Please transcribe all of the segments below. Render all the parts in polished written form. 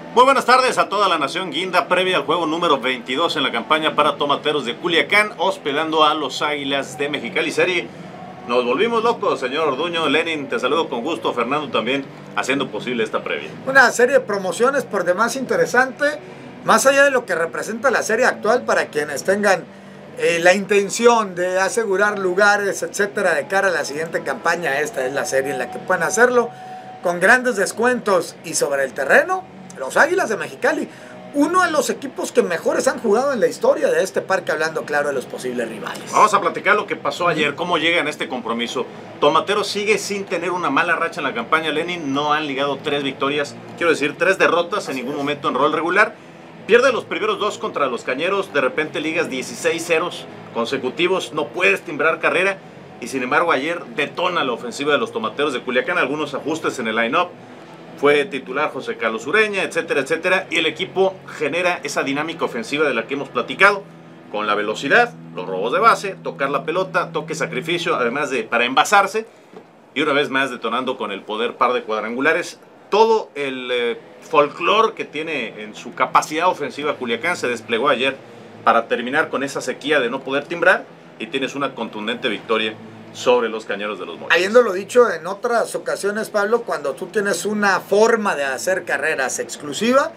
Muy buenas tardes a toda la nación guinda, previa al juego número 22 en la campaña para Tomateros de Culiacán, hospedando a los Águilas de Mexicali Serie. Nos volvimos locos, señor Orduño. Lenin, te saludo con gusto. Fernando también, haciendo posible esta previa. Una serie de promociones por demás interesante, más allá de lo que representa la serie actual para quienes tengan la intención de asegurar lugares, etcétera, de cara a la siguiente campaña. Esta es la serie en la que pueden hacerlo con grandes descuentos. Y sobre el terreno, los Águilas de Mexicali, uno de los equipos que mejores han jugado en la historia de este parque, hablando claro de los posibles rivales. Vamos a platicar lo que pasó ayer, cómo llegan a este compromiso. Tomateros sigue sin tener una mala racha en la campaña, Lenin. No han ligado 3 victorias, quiero decir 3 derrotas en ningún momento en rol regular. Pierde los primeros 2 contra los Cañeros, de repente ligas 16 ceros consecutivos, no puedes timbrar carrera. Y sin embargo ayer detona la ofensiva de los Tomateros de Culiacán, algunos ajustes en el line-up. Fue titular José Carlos Ureña, etcétera, etcétera. Y el equipo genera esa dinámica ofensiva de la que hemos platicado. Con la velocidad, los robos de base, tocar la pelota, toque sacrificio, además de para envasarse. Y una vez más detonando con el poder par de cuadrangulares. Todo el folclore que tiene en su capacidad ofensiva Culiacán se desplegó ayer para terminar con esa sequía de no poder timbrar. Y tienes una contundente victoria sobre los Cañeros de los Mochis. Habiéndolo dicho en otras ocasiones, Pablo, cuando tú tienes una forma de hacer carreras exclusiva,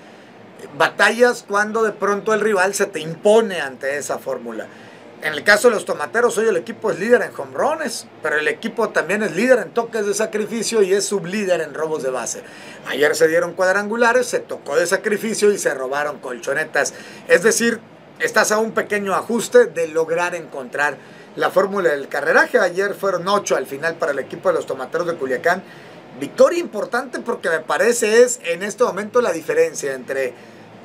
batallas cuando de pronto el rival se te impone ante esa fórmula. En el caso de los Tomateros, hoy el equipo es líder en home runs, pero el equipo también es líder en toques de sacrificio y es sublíder en robos de base. Ayer se dieron cuadrangulares, se tocó de sacrificio y se robaron colchonetas. Es decir, estás a un pequeño ajuste de lograr encontrar la fórmula del carreraje. Ayer fueron 8 al final para el equipo de los Tomateros de Culiacán. Victoria importante porque me parece es en este momento la diferencia entre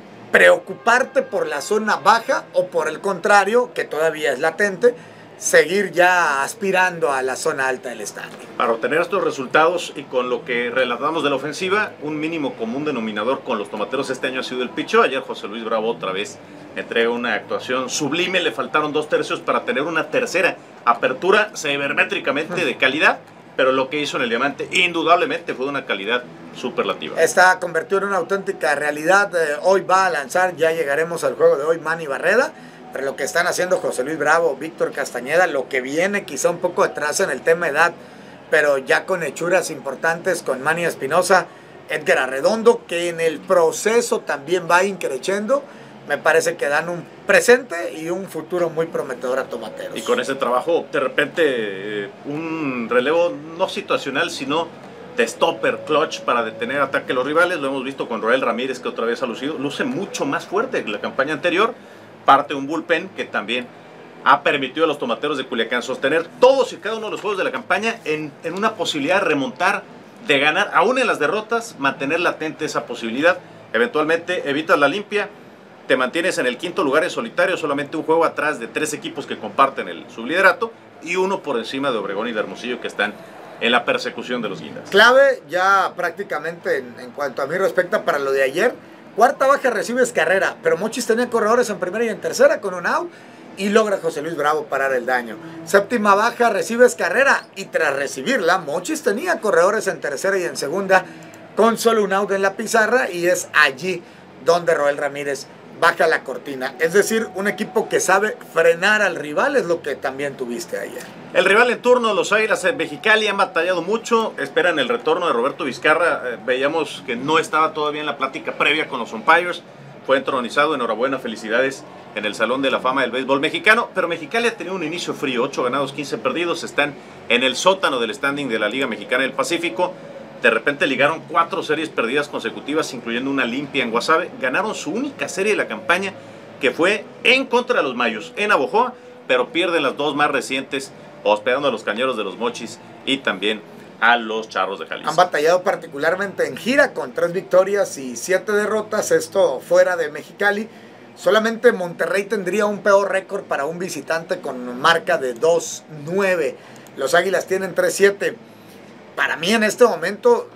preocuparte por la zona baja o por el contrario, que todavía es latente, seguir ya aspirando a la zona alta del standing. Para obtener estos resultados y con lo que relatamos de la ofensiva, un mínimo común denominador con los Tomateros este año ha sido el picheo. Ayer José Luis Bravo otra vez entrega una actuación sublime, le faltaron 2 tercios para tener una tercera apertura cibermétricamente de calidad, pero lo que hizo en el diamante indudablemente fue de una calidad superlativa. Está convertido en una auténtica realidad. Hoy va a lanzar, ya llegaremos al juego de hoy, Manny Barreda. Pero lo que están haciendo José Luis Bravo, Víctor Castañeda, lo que viene quizá un poco atrás en el tema edad, pero ya con hechuras importantes con Manny Espinosa, Edgar Arredondo, que en el proceso también va increciendo, me parece que dan un presente y un futuro muy prometedor a Tomateros. Y con ese trabajo, de repente, un relevo no situacional, sino de stopper, clutch para detener ataque a los rivales. Lo hemos visto con Roel Ramírez, que otra vez ha lucido, luce mucho más fuerte que la campaña anterior. Parte de un bullpen que también ha permitido a los Tomateros de Culiacán sostener todos y cada uno de los juegos de la campaña en una posibilidad de remontar, de ganar, aún en las derrotas, mantener latente esa posibilidad. Eventualmente evitas la limpia, te mantienes en el 5º lugar en solitario, solamente un juego atrás de 3 equipos que comparten el subliderato y uno por encima de Obregón y de Hermosillo, que están en la persecución de los guindas. Clave ya prácticamente en cuanto a mí respecta para lo de ayer. Cuarta baja recibes carrera, pero Mochis tenía corredores en primera y en tercera con un out y logra José Luis Bravo parar el daño. Séptima baja recibes carrera y tras recibirla, Mochis tenía corredores en tercera y en segunda con solo un out en la pizarra y es allí donde Roel Ramírez baja la cortina. Es decir, un equipo que sabe frenar al rival es lo que también tuviste ayer. El rival en turno, los Águilas en Mexicali, han batallado mucho, esperan el retorno de Roberto Vizcarra. Veíamos que no estaba todavía en la plática previa con los umpires, fue entronizado, enhorabuena, felicidades, en el Salón de la Fama del Béisbol Mexicano, pero Mexicali ha tenido un inicio frío, 8 ganados, 15 perdidos, están en el sótano del standing de la Liga Mexicana del Pacífico. De repente ligaron 4 series perdidas consecutivas, incluyendo una limpia en Guasave. Ganaron su única serie de la campaña, que fue en contra de los Mayos, en Abojoa, pero pierden las 2 más recientes, hospedando a los Cañeros de los Mochis y también a los Charros de Jalisco. Han batallado particularmente en gira con 3 victorias y 7 derrotas, esto fuera de Mexicali. Solamente Monterrey tendría un peor récord para un visitante con marca de 2-9. Los Águilas tienen 3-7. Para mí en este momento,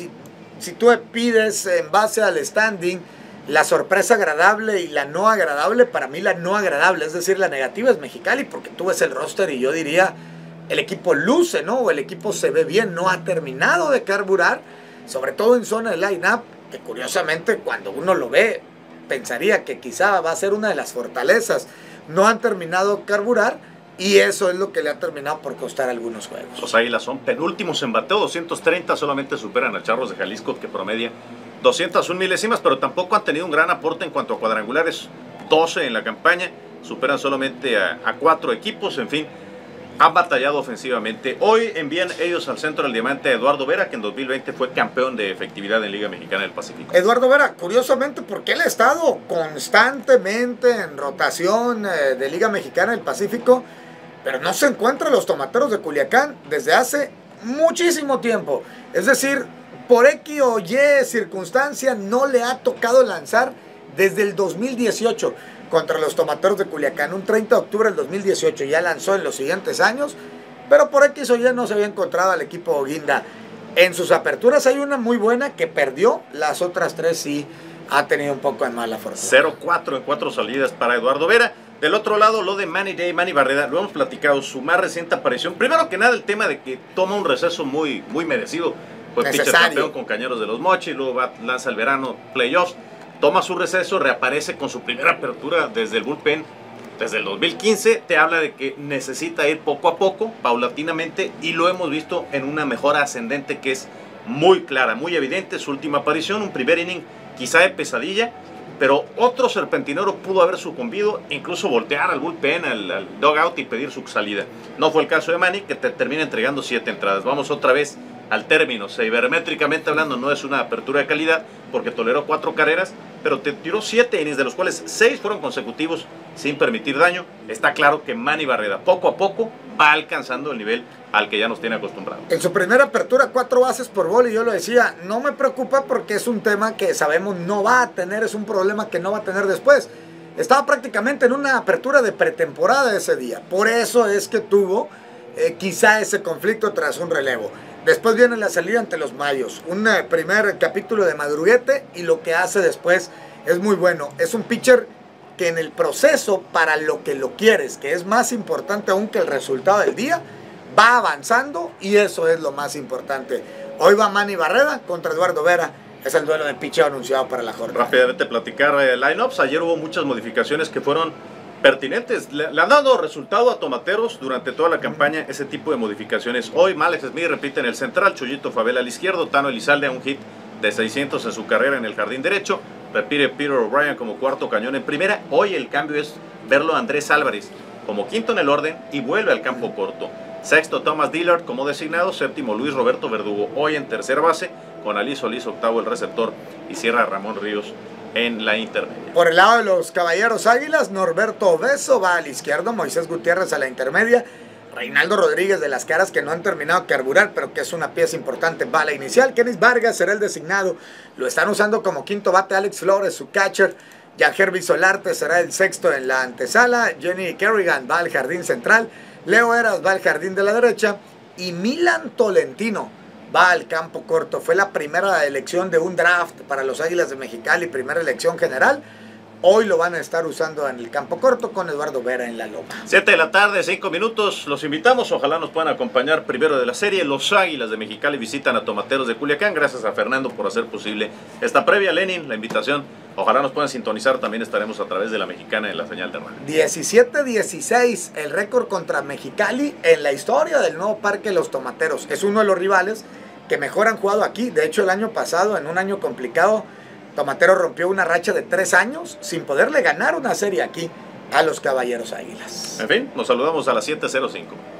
si tú me pides en base al standing la sorpresa agradable y la no agradable, para mí la no agradable, es decir, la negativa es Mexicali, porque tú ves el roster y yo diría, el equipo luce, ¿no? O el equipo se ve bien, no ha terminado de carburar, sobre todo en zona de line-up, que curiosamente cuando uno lo ve, pensaría que quizá va a ser una de las fortalezas. No han terminado de carburar y eso es lo que le ha terminado por costar algunos juegos. Los Águilas son penúltimos en bateo, 230, solamente superan a Charros de Jalisco, que promedia 201 milésimas, pero tampoco han tenido un gran aporte en cuanto a cuadrangulares, 12 en la campaña, superan solamente a 4 equipos, en fin, han batallado ofensivamente. Hoy envían ellos al centro del diamante a Eduardo Vera, que en 2020 fue campeón de efectividad en Liga Mexicana del Pacífico. Eduardo Vera, curiosamente, porque él ha estado constantemente en rotación de Liga Mexicana del Pacífico, pero no se encuentran los Tomateros de Culiacán desde hace muchísimo tiempo. Es decir, por X o Y circunstancia no le ha tocado lanzar desde el 2018 contra los Tomateros de Culiacán. Un 30 de octubre del 2018 ya lanzó en los siguientes años, pero por X o Y no se había encontrado al equipo Guinda. En sus aperturas hay una muy buena que perdió, las otras 3 sí ha tenido un poco de mala fortuna. 0-4 en 4 salidas para Eduardo Vera. Del otro lado, lo de Manny Day, Manny Barreda, lo hemos platicado, su más reciente aparición. Primero que nada, el tema de que toma un receso muy merecido. Fue pitcher campeón con Cañeros de los Mochis, luego lanza el verano, playoffs, toma su receso, reaparece con su primera apertura desde el bullpen, desde el 2015. Te habla de que necesita ir poco a poco, paulatinamente, y lo hemos visto en una mejora ascendente que es muy clara, muy evidente. Su última aparición, un primer inning quizá de pesadilla, pero otro serpentinero pudo haber sucumbido, incluso voltear al bullpen, al dugout y pedir su salida. No fue el caso de Manny, que te termina entregando 7 entradas. Vamos otra vez al término. Sabermétricamente hablando, no es una apertura de calidad porque toleró 4 carreras, pero te tiró 7 innings, de los cuales 6 fueron consecutivos sin permitir daño. Está claro que Manny Barreda poco a poco va alcanzando el nivel al que ya nos tiene acostumbrados. En su primera apertura, 4 bases por bola, y yo lo decía, no me preocupa porque es un tema que sabemos no va a tener, es un problema que no va a tener después. Estaba prácticamente en una apertura de pretemporada ese día, por eso es que tuvo quizá ese conflicto tras un relevo. Después viene la salida ante los Mayos, un primer capítulo de madruguete, y lo que hace después es muy bueno. Es un pitcher que en el proceso, para lo que lo quieres, que es más importante aún que el resultado del día, va avanzando, y eso es lo más importante. Hoy va Manny Barreda contra Eduardo Vera. Es el duelo de pitcheo anunciado para la jornada. Rápidamente platicar lineups. Ayer hubo muchas modificaciones que fueron pertinentes. Le han dado resultado a Tomateros durante toda la campaña ese tipo de modificaciones. Hoy Alex Smith repite en el central, Chuyito Favela al izquierdo, Tano Elizalde a un hit de 600 en su carrera en el jardín derecho, repite Peter O'Brien como cuarto cañón en primera. Hoy el cambio es verlo a Andrés Álvarez como quinto en el orden y vuelve al campo corto. Sexto Thomas Dillard como designado, séptimo Luis Roberto Verdugo hoy en tercera base, con Ali Solís octavo el receptor y cierra Ramón Ríos en la intermedia. Por el lado de los Caballeros Águilas, Norberto Obeso va al izquierdo, Moisés Gutiérrez a la intermedia, Reinaldo Rodríguez de las Caras, que no han terminado de carburar, pero que es una pieza importante, va a la inicial. Kenis Vargas será el designado, lo están usando como quinto bate Alex Flores, su catcher. Yangervis Solarte será el sexto en la antesala, Jenny Kerrigan va al jardín central, Leo Eras va al jardín de la derecha, y Milan Tolentino va al campo corto. Fue la primera elección de un draft para los Águilas de Mexicali, primera elección general. Hoy lo van a estar usando en el campo corto con Eduardo Vera en la loma. 7 de la tarde, 5 minutos. Los invitamos, ojalá nos puedan acompañar primero de la serie. Los Águilas de Mexicali visitan a Tomateros de Culiacán. Gracias a Fernando por hacer posible esta previa. Lenin, la invitación. Ojalá nos puedan sintonizar. También estaremos a través de la Mexicana en la señal de radio. 17-16, el récord contra Mexicali en la historia del nuevo Parque Los Tomateros. Es uno de los rivales que mejor han jugado aquí. De hecho, el año pasado, en un año complicado, Tomateros rompió una racha de 3 años sin poderle ganar una serie aquí a los Caballeros Águilas. En fin, nos saludamos a las 7:05.